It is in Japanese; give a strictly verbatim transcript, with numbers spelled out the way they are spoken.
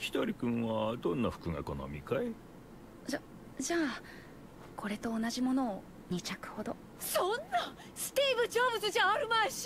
キタリ君はどんな服が好みかい？ じゃじゃあこれと同じものをに着ほど。 そんなスティーブ・ジョブズじゃあるまいし。